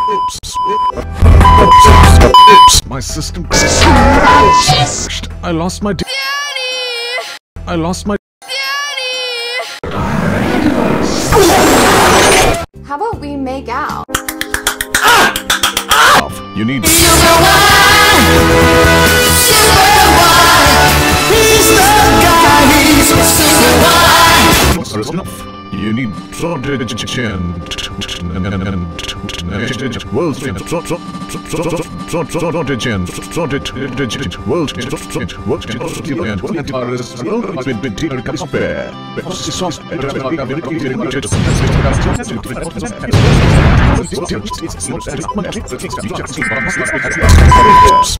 My system crashed. I lost my I lost my How about we make out? You need enough. You need world